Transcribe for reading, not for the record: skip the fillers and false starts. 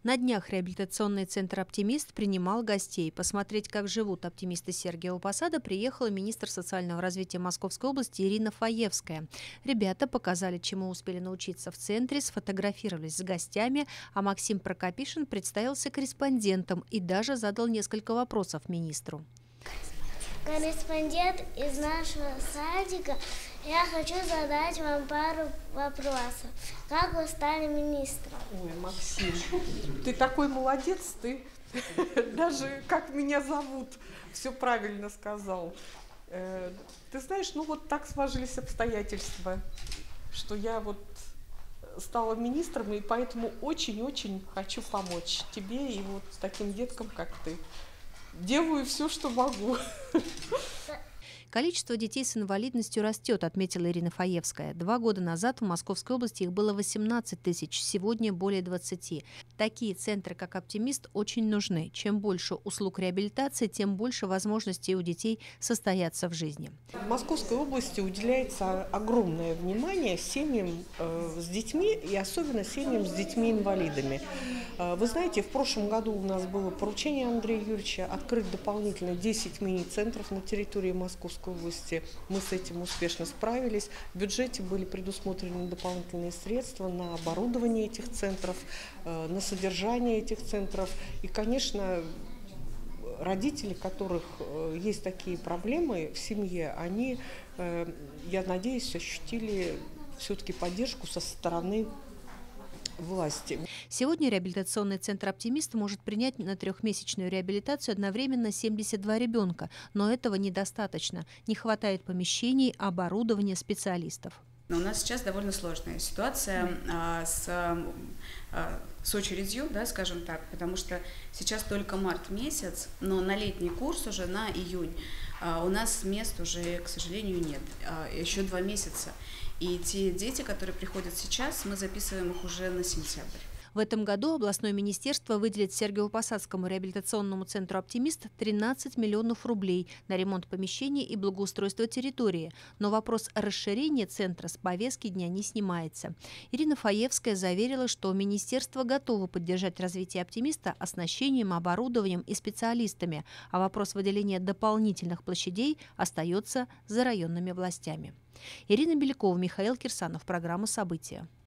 На днях реабилитационный центр «Оптимист» принимал гостей. Посмотреть, как живут оптимисты Сергиева Посада, приехала министр социального развития Московской области Ирина Фаевская. Ребята показали, чему успели научиться в центре, сфотографировались с гостями, а Максим Прокопишин представился корреспондентом и даже задал несколько вопросов министру. Корреспондент из нашего садика. Я хочу задать вам пару вопросов. Как вы стали министром? Ой, Максим, ты такой молодец, ты даже как меня зовут, все правильно сказал. Ты знаешь, ну вот так сложились обстоятельства, что я вот стала министром, и поэтому очень-очень хочу помочь тебе и вот таким деткам, как ты. Делаю все, что могу. Количество детей с инвалидностью растет, отметила Ирина Фаевская. 2 года назад в Московской области их было 18 тысяч, сегодня более 20. Такие центры, как «Оптимист», очень нужны. Чем больше услуг реабилитации, тем больше возможностей у детей состояться в жизни. В Московской области уделяется огромное внимание семьям с детьми и особенно семьям с детьми-инвалидами. Вы знаете, в прошлом году у нас было поручение Андрея Юрьевича открыть дополнительно 10 мини-центров на территории Московской области. Мы с этим успешно справились. В бюджете были предусмотрены дополнительные средства на оборудование этих центров, на содержание этих центров. И, конечно, родители, у которых есть такие проблемы в семье, они, я надеюсь, ощутили все-таки поддержку со стороны власти. Сегодня реабилитационный центр «Оптимист» может принять на 3-месячную реабилитацию одновременно 72 ребенка, но этого недостаточно. Не хватает помещений, оборудования, специалистов. Но у нас сейчас довольно сложная ситуация с очередью, да, скажем так, потому что сейчас только март месяц, но на летний курс уже на июнь у нас мест уже, к сожалению, нет. Еще 2 месяца. И те дети, которые приходят сейчас, мы записываем их уже на сентябрь. В этом году областное министерство выделит Сергиево-Посадскому реабилитационному центру «Оптимист» 13 миллионов рублей на ремонт помещений и благоустройство территории. Но вопрос расширения центра с повестки дня не снимается. Ирина Фаевская заверила, что министерство готово поддержать развитие «Оптимиста» оснащением, оборудованием и специалистами, а вопрос выделения дополнительных площадей остается за районными властями. Ирина Белякова, Михаил Кирсанов. Программа «События».